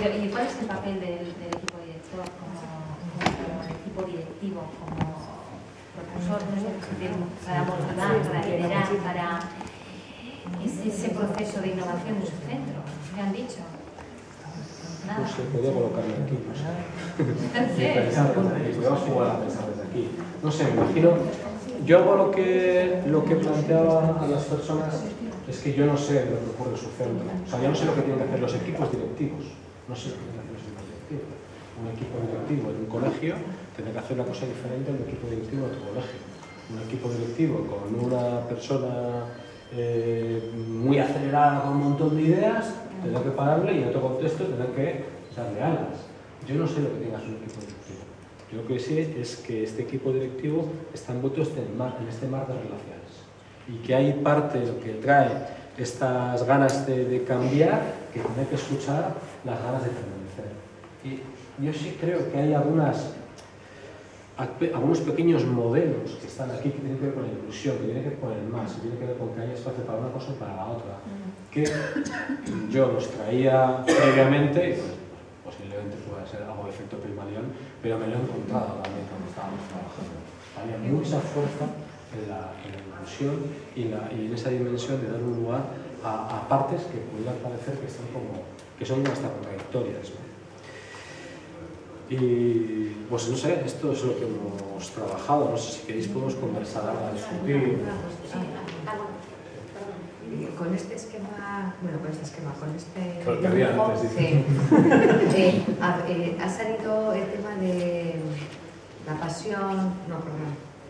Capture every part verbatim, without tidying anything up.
Pero, ¿y cuál es el papel del, del equipo director como, como equipo directivo, como propulsor, no sé, para motivar, para liderar, para ese, ese proceso de innovación de su centro? ¿Qué han dicho? Nada. No sé, podría colocarme aquí, no sé. Pensar desde aquí, podríamos jugar a pensar desde aquí. No sé, me imagino. Yo hago lo que, lo que planteaba a las personas, es que yo no sé lo que ocurre en su centro. O sea, yo no sé lo que tienen que hacer los equipos directivos. No sé lo que tienen que hacer los equipos directivos. Un equipo directivo en un colegio tendrá que hacer una cosa diferente al equipo directivo de tu colegio. Un equipo directivo con una persona eh, muy acelerada con un montón de ideas, tendrá que pararle y en otro contexto tendrá que darle alas. Yo no sé lo que tenga su equipo directivo. Yo lo que sé es que este equipo directivo está envuelto en este mar, en este mar de relaciones y que hay parte de lo que trae estas ganas de, de cambiar que tiene que escuchar las ganas de permanecer. Y yo sí creo que hay algunas, algunos pequeños modelos que están aquí que tienen que ver con la inclusión, que tienen que ver con el más, que tienen que ver con que haya espacio para una cosa y para la otra, que yo los traía previamente y pues, posiblemente pueda ser algo de efecto Pygmalion, pero me lo he encontrado también cuando estábamos trabajando. Había mucha fuerza en la, en la inclusión y, la, y en esa dimensión de dar un lugar a, a partes que pudieran parecer que, están como, que son hasta contradictorias, ¿no? Y pues no sé, esto es lo que hemos trabajado, no sé si queréis podemos conversar ahora, discutir. Con este esquema, bueno, con este esquema, con este... Con el que había antes, sí. eh, ha, eh, ha salido el tema de la pasión, no, perdón,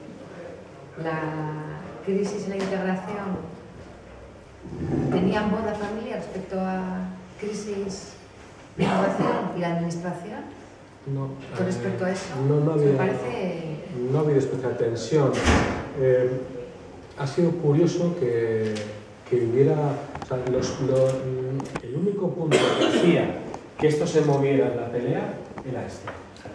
la crisis y la integración. ¿Tenían voz la familia respecto a crisis de innovación y la administración? No, con respecto a eso, no, no había, me parece... no ha habido especial tensión. Eh, ha sido curioso que, que hubiera, o sea, los, los, el único punto que hacía que esto se moviera en la pelea era este.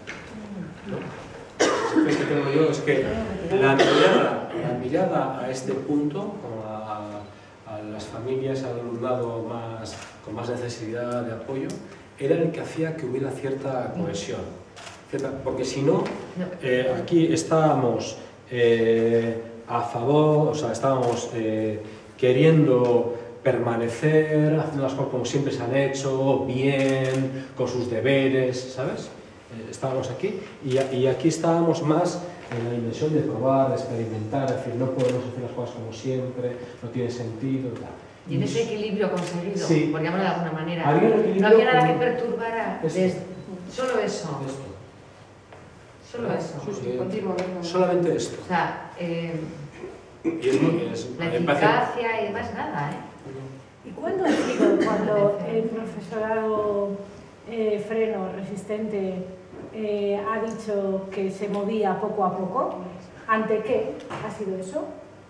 ¿No? Lo que tengo yo es que la mirada, la mirada a este punto, a, a, a las familias, al alumnado más, con más necesidad de apoyo, era el que hacía que hubiera cierta cohesión. Cierta, porque si no, eh, aquí estábamos eh, a favor, o sea, estábamos eh, queriendo permanecer, haciendo las cosas como siempre se han hecho, bien, con sus deberes, ¿sabes? Eh, estábamos aquí y, y aquí estábamos más en la dimensión de probar, de experimentar, es decir, no podemos hacer las cosas como siempre, no tiene sentido, tal. Y en ese equilibrio conseguido, sí, por llamarlo de alguna manera, no había nada que perturbara, desde, solo eso. Esto. Solo eso. Sí, sí, solamente esto. O sea, eh, y es muy, es, la eficacia y demás nada, ¿eh? ¿Y cuándo ha sido cuando el profesorado eh, Freno Resistente eh, ha dicho que se movía poco a poco? ¿Ante qué ha sido eso?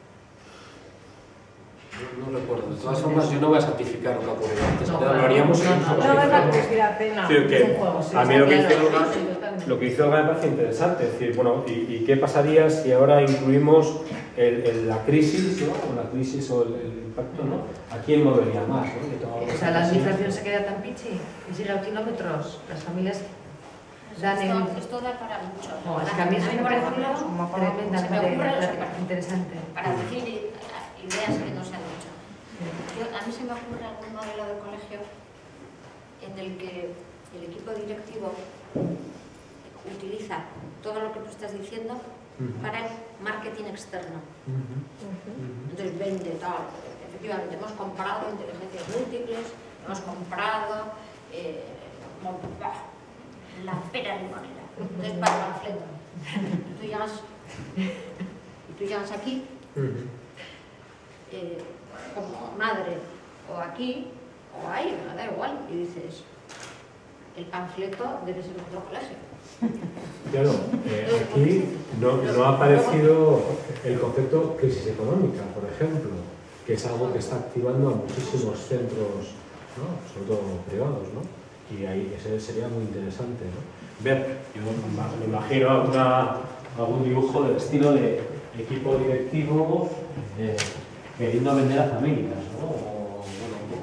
No, no recuerdo. De todas formas, yo no voy a santificar lo que ha ocurrido antes. No, lo haríamos no, no, no, no es la curiosidad, pena. Es decir, que Es un juego, sí, a mí lo que claro, hizo Olga, sí, totalmente. lo que hizo Olga me parece interesante. Es decir, bueno, ¿y, y qué pasaría si ahora incluimos el, el, la crisis, ¿no? O la crisis o el, el impacto, ¿no? ¿A quién movería más? ¿No? O sea, la administración se queda tan pichi y sigue a kilómetros. Las familias dan el... Esto, esto da para mucho. No, es que a mí eso me parece tremendamente interesante. Para decir ideas que no se han dicho. Yo, a mí se me ocurre algún modelo de colegio en el que el equipo directivo utiliza todo lo que tú estás diciendo uh-huh. para el marketing externo. Uh-huh. Entonces vende tal, efectivamente hemos comprado inteligencias múltiples, hemos comprado eh, la pera limonera. Entonces para el panfleto. Y tú llamas, y tú llamas aquí. Uh-huh. eh, como madre, o aquí, o ahí, me da igual, y dices, el panfleto debe ser otro colegio. Claro, eh, aquí no, no ha aparecido el concepto crisis económica, por ejemplo, que es algo que está activando a muchísimos centros, ¿no? Sobre todo privados, ¿no? Y ahí ese sería muy interesante, ¿no? Ver, yo me imagino alguna, algún dibujo del estilo de equipo directivo, eh, queriendo vender a familias, ¿no? O, bueno, un poco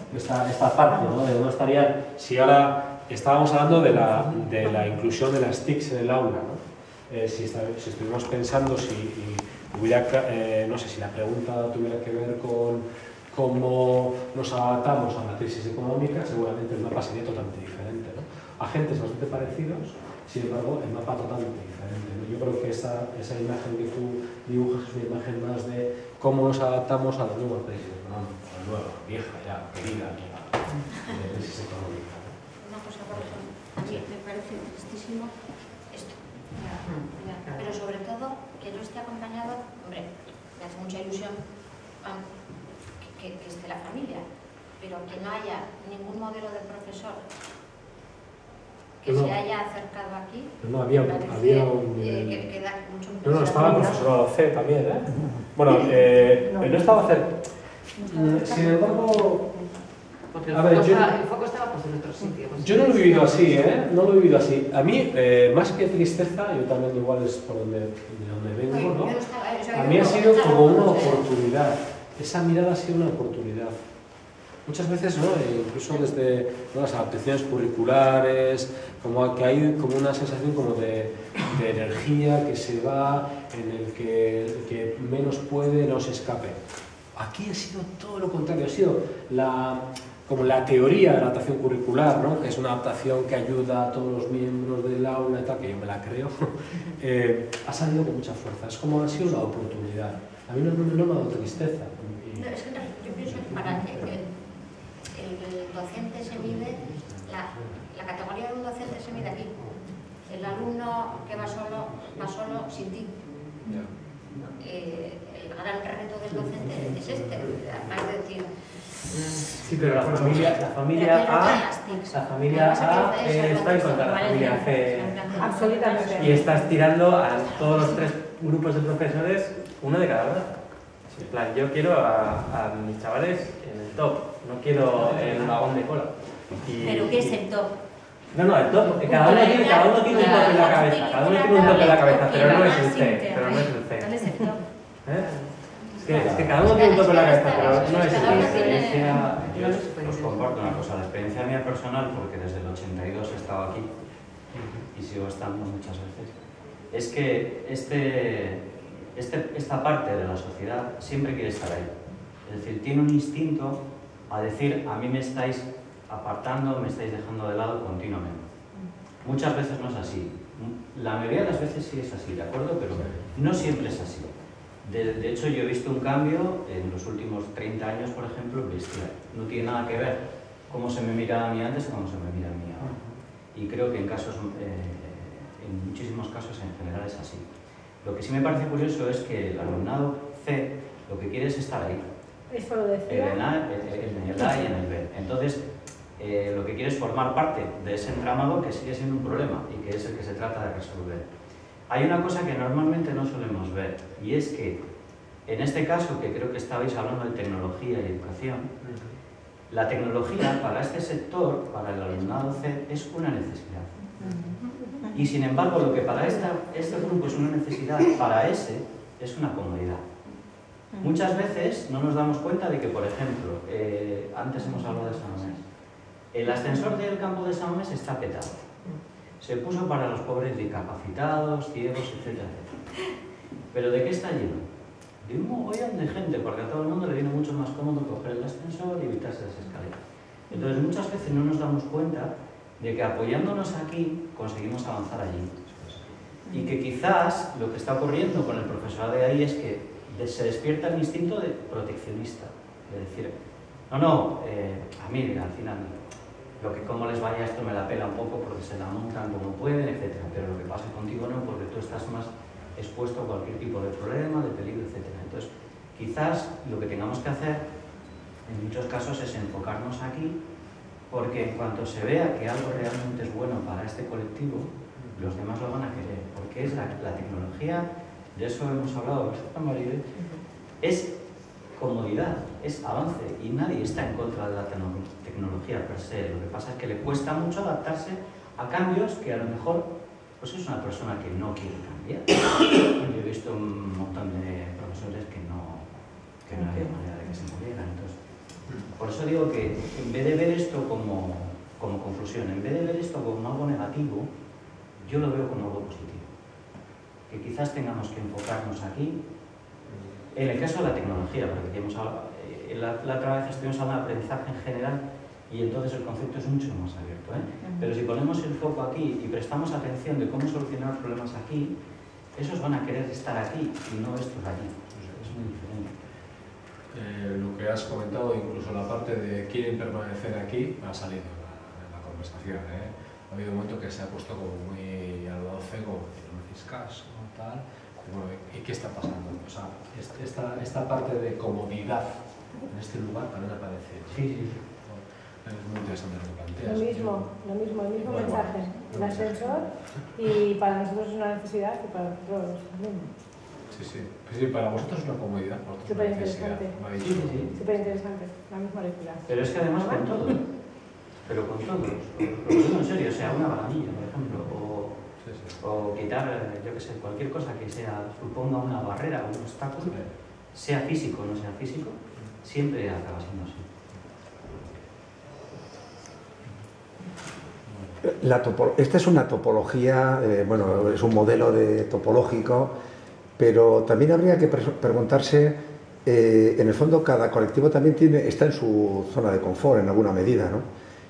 esta, esta parte, ¿no? De dónde estarían, si ahora estábamos hablando de la, de la inclusión de las T I Cs en el aula, ¿no? Eh, si, está, si estuvimos pensando si y hubiera, eh, no sé, si la pregunta tuviera que ver con cómo nos adaptamos a la crisis económica, seguramente el mapa sería totalmente diferente, ¿no? Agentes bastante parecidos, sin embargo, el mapa totalmente diferente, ¿no? Yo creo que esa, esa imagen que tú dibujas es una imagen más de cómo nos adaptamos a la nueva crisis económica, a la nueva, vieja ya, querida, la crisis económica, ¿no? Una cosa, por ejemplo, a mí me parece tristísimo esto, pero sobre todo que no esté acompañado, hombre, me hace mucha ilusión um, que, que esté la familia, pero que no haya ningún modelo de profesor que no, se haya acercado aquí. No, había, parece, había un... Eh, que, que da mucho no, no, estaba el profesorado C también, ¿eh? Bueno, eh, no estaba cerca. Sin embargo... Porque el, a ver, foco, yo, estaba, el foco estaba pues, en otro sitio. Pues, yo no lo he vivido así, ¿eh? No lo he vivido así. A mí, eh, más que tristeza, yo también igual es por donde, de donde vengo, ¿no? A mí ha sido como una oportunidad. Esa mirada ha sido una oportunidad. Muchas veces, ¿no? Incluso desde, ¿no?, las adaptaciones curriculares, como que hay como una sensación como de, de energía que se va, en el que el que menos puede no se escape. Aquí ha sido todo lo contrario, ha sido la, como la teoría de la adaptación curricular, ¿no?, que es una adaptación que ayuda a todos los miembros del aula y tal, que yo me la creo, eh, ha salido con mucha fuerza. Es como ha sido una oportunidad. A mí no, no, no me ha dado tristeza. No, es que yo pienso que para que el, el docente se mide, la, la categoría de un docente se mide aquí. El alumno que va solo, va solo sin ti. Eh, el gran reto del docente es este, además de decir... Sí, pero la familia, la familia A, la familia A eh, está en contra de la familia C. Absolutamente. Y estás tirando a todos los tres grupos de profesores, uno de cada uno. En plan, yo quiero a, a mis chavales en el top, no quiero el vagón de cola. Y, ¿Pero qué es el top? No, no, el top, cada uno tiene, cada uno tiene un top en la cabeza, cada uno tiene un top en la cabeza, pero no es el C, pero no es el C. ¿Cuál es el top? ¿Eh? Es que, es que cada uno tiene un top en la cabeza, pero no es el Cada uno C. tiene- Yo os comparto una cosa, la experiencia mía personal, porque desde el ochenta y dos he estado aquí y sigo estando muchas veces, es que este, este, esta parte de la sociedad siempre quiere estar ahí. Es decir, tiene un instinto a decir, a mí me estáis apartando, me estáis dejando de lado continuamente. Muchas veces no es así. La mayoría de las veces sí es así, ¿de acuerdo? Pero no siempre es así. De, de hecho, yo he visto un cambio en los últimos treinta años, por ejemplo, bestial. No tiene nada que ver cómo se me miraba a mí antes y cómo se me mira a mí ahora. Y creo que en casos, eh, en muchísimos casos en general es así. Lo que sí me parece curioso es que el alumnado C lo que quiere es estar ahí. Eso lo decía. En A, en el A y en el B. Entonces, eh, lo que quiere es formar parte de ese entramado que sigue siendo un problema y que es el que se trata de resolver. Hay una cosa que normalmente no solemos ver, y es que, en este caso, que creo que estabais hablando de tecnología y educación, la tecnología para este sector, para el alumnado C, es una necesidad. Y sin embargo, lo que para esta, este grupo es una necesidad, para ese es una comodidad. Muchas veces no nos damos cuenta de que, por ejemplo, eh, antes hemos hablado de San Mamés, el ascensor del campo de San Mamés está petado. Se puso para los pobres discapacitados, ciegos, etcétera, etcétera. ¿Pero de qué está lleno? De un mogollón de gente, porque a todo el mundo le viene mucho más cómodo coger el ascensor y evitarse las escaleras. Entonces, muchas veces no nos damos cuenta de que apoyándonos aquí conseguimos avanzar allí. Y que quizás lo que está ocurriendo con el profesorado de ahí es que se despierta el instinto de proteccionista. De decir, no, no, eh, a mí al final, lo que como les vaya esto me la pela un poco porque se la montan como pueden, etcétera. Pero lo que pasa contigo no, porque tú estás más expuesto a cualquier tipo de problema, de peligro, etcétera. Entonces, quizás lo que tengamos que hacer en muchos casos es enfocarnos aquí, porque en cuanto se vea que algo realmente es bueno para este colectivo, los demás lo van a querer, porque es la, la tecnología, de eso hemos hablado, Maribel, es comodidad, es avance, y nadie está en contra de la tecnología per se. Lo que pasa es que le cuesta mucho adaptarse a cambios que a lo mejor pues es una persona que no quiere cambiar. Yo he visto un montón de profesores que no, que no había manera de que se movieran. Entonces, Por eso digo que en vez de ver esto como, como conclusión, en vez de ver esto como algo negativo, yo lo veo como algo positivo. Que quizás tengamos que enfocarnos aquí, en el caso de la tecnología, porque hemos hablado, eh, la, la otra vez estuvimos hablando de aprendizaje en general y entonces el concepto es mucho más abierto, ¿eh? Pero si ponemos el foco aquí y prestamos atención de cómo solucionar los problemas aquí, esos van a querer estar aquí y no estos allí. Es muy diferente. Eh, lo que has comentado, incluso la parte de quieren permanecer aquí, ha salido en la, en la conversación, ¿eh? Ha habido un momento que se ha puesto como muy al lado cego, que no me hacéis caso, tal. Y bueno, ¿y qué está pasando? O sea, esta, esta parte de comodidad en este lugar también aparece. Sí, sí. Es muy interesante lo que planteas. Lo mismo, lo mismo, el mismo Bueno, mensaje. El ascensor, y para nosotros es una necesidad y para nosotros también. Sí, sí. Pues sí, para vosotros es una comodidad, para vosotros es Súper una necesidad. interesante. Me ha dicho. Sí, sí, sí. Súper interesante, la misma lectura. Pero es que además con todo, pero con todo, lo digo en serio, o sea, una balanilla, por ejemplo, o, Sí, sí. o quitar, yo qué sé, cualquier cosa que sea, suponga una barrera o un obstáculo, sea físico o no sea físico, siempre acaba siendo así. La topo, esta es una topología, eh, bueno, es un modelo de topológico, pero también habría que pre preguntarse, eh, en el fondo cada colectivo también tiene, está en su zona de confort en alguna medida, ¿no?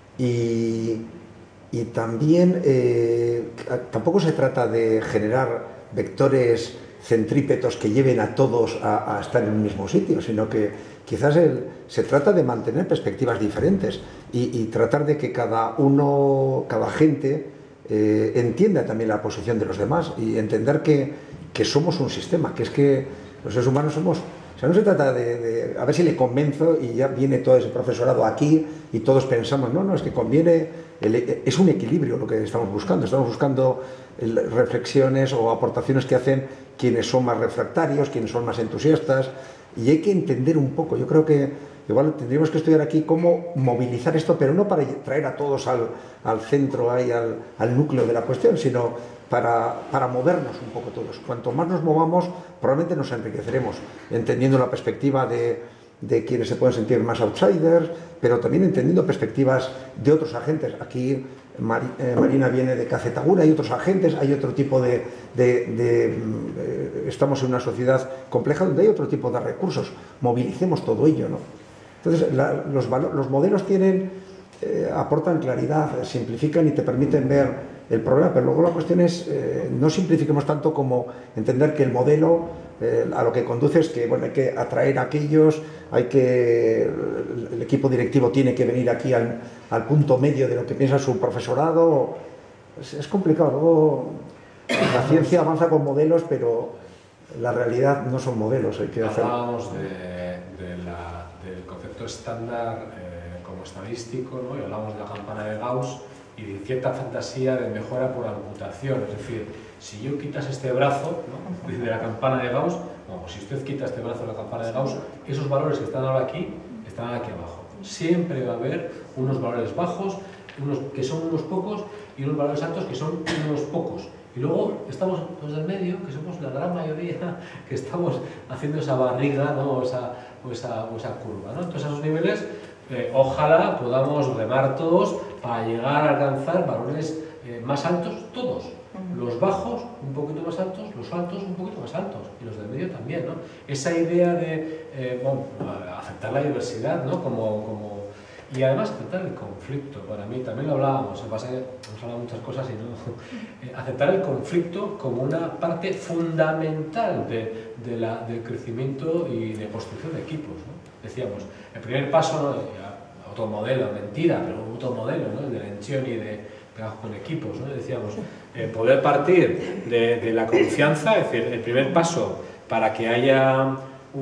Y, y también eh, tampoco se trata de generar vectores centrípetos que lleven a todos a, a estar en un mismo sitio, sino que quizás el, se trata de mantener perspectivas diferentes y, y tratar de que cada uno, cada gente eh, entienda también la posición de los demás y entender que, que somos un sistema, que es que los seres humanos somos... O sea, no se trata de, de a ver si le convenzo y ya viene todo ese profesorado aquí y todos pensamos, no, no, es que conviene, el, es un equilibrio lo que estamos buscando, estamos buscando el, reflexiones o aportaciones que hacen quienes son más refractarios, quienes son más entusiastas, y hay que entender un poco, yo creo que igual tendríamos que estudiar aquí cómo movilizar esto, pero no para traer a todos al, al centro, ahí, al, al núcleo de la cuestión, sino para, para movernos un poco todos. Cuanto más nos movamos, probablemente nos enriqueceremos, entendiendo la perspectiva de, de quienes se pueden sentir más outsiders, pero también entendiendo perspectivas de otros agentes. Aquí Mari, eh, Marina viene de Cacetagura, hay otros agentes, hay otro tipo de... de, de eh, estamos en una sociedad compleja donde hay otro tipo de recursos. Movilicemos todo ello, ¿no? Entonces, la, los, los modelos tienen, eh, aportan claridad, simplifican y te permiten ver el problema, pero luego la cuestión es, eh, no simplifiquemos tanto como entender que el modelo eh, a lo que conduce es que, bueno, hay que atraer a aquellos, hay que, el equipo directivo tiene que venir aquí al, al punto medio de lo que piensa su profesorado. Es, es complicado, luego la ciencia avanza con modelos, pero la realidad no son modelos, hay que hacer... Hablábamos de, de la, del concepto estándar eh, como estadístico, ¿no? Y hablábamos de la campana de Gauss y de cierta fantasía de mejora por amputación, es decir, si yo quitas este brazo, ¿no?, de la campana de Gauss, no, si usted quita este brazo de la campana de Gauss, esos valores que están ahora aquí, están aquí abajo. Siempre va a haber unos valores bajos, unos que son unos pocos, y unos valores altos que son unos pocos. Y luego estamos los del medio, que somos la gran mayoría, que estamos haciendo esa barriga, ¿no?, o, esa, o, esa, o esa curva, ¿no? Entonces, a esos niveles, eh, ojalá podamos remar todos para llegar a alcanzar valores eh, más altos, todos. Los bajos un poquito más altos, los altos un poquito más altos, y los del medio también, ¿no? Esa idea de eh, bueno, aceptar la diversidad, ¿no?, como, como, y además aceptar el conflicto. Para mí también lo hablábamos, en base a, hemos hablado muchas cosas y no, eh, aceptar el conflicto como una parte fundamental de, de la, del crecimiento y de construcción de equipos, ¿no? Decíamos, el primer paso, ¿no?, otro modelo, mentira, pero otro modelo, ¿no?, el de Lencioni y de trabajo con equipos, ¿no? Decíamos, eh, poder partir de, de la confianza, es decir, el primer paso para que haya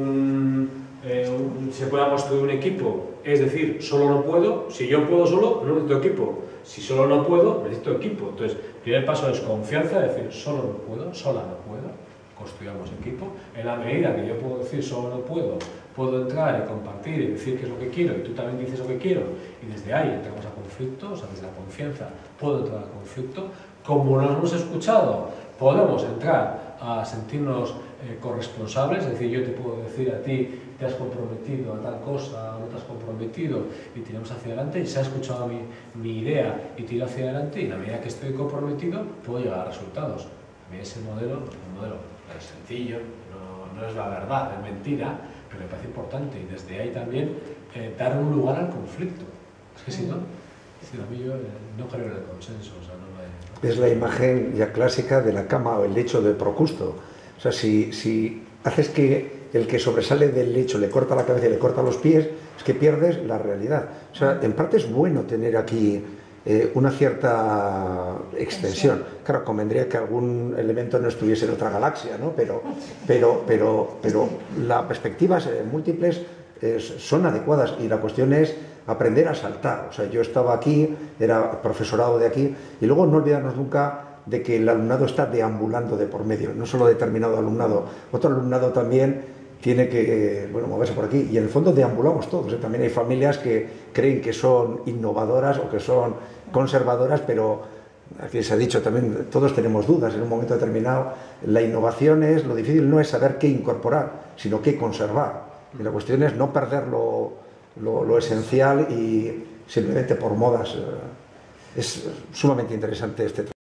un, eh, un, se pueda construir un equipo, es decir, solo no puedo, si yo puedo solo, no necesito equipo, si solo no puedo, necesito equipo. Entonces, el primer paso es confianza, es decir, solo no puedo, sola no puedo, construyamos equipo. En la medida que yo puedo decir solo no puedo, puedo entrar y compartir y decir qué es lo que quiero y tú también dices lo que quiero, y desde ahí entramos a conflicto, o sea, desde la confianza puedo entrar a conflicto. Como nos hemos escuchado, podemos entrar a sentirnos eh, corresponsables, es decir, yo te puedo decir a ti, te has comprometido a tal cosa, no te has comprometido, y tiramos hacia adelante, y se ha escuchado mi, mi idea y tiro hacia adelante, y en la medida que estoy comprometido puedo llegar a resultados. A mí ese modelo, un modelo es sencillo, no, no es la verdad, es mentira, pero me parece importante, y desde ahí también eh, dar un lugar al conflicto. Es que si no, si a mí yo eh, no creo en el consenso. O sea, no me... Es la imagen ya clásica de la cama o el lecho de Procusto. O sea, si, si haces que el que sobresale del lecho le corta la cabeza y le corta los pies, es que pierdes la realidad. O sea, en parte es bueno tener aquí eh, una cierta extensión. Claro, convendría que algún elemento no estuviese en otra galaxia, ¿no? Pero, pero, pero, pero las perspectivas eh, múltiples eh, son adecuadas, y la cuestión es aprender a saltar. O sea, yo estaba aquí, era profesorado de aquí, y luego no olvidarnos nunca de que el alumnado está deambulando de por medio, no solo determinado alumnado, otro alumnado también tiene que eh, bueno, moverse por aquí, y en el fondo deambulamos todos, ¿eh? También hay familias que creen que son innovadoras o que son conservadoras, pero aquí se ha dicho también, todos tenemos dudas en un momento determinado. La innovación es, lo difícil no es saber qué incorporar, sino qué conservar, y la cuestión es no perder lo, lo, lo esencial y simplemente por modas. Es sumamente interesante este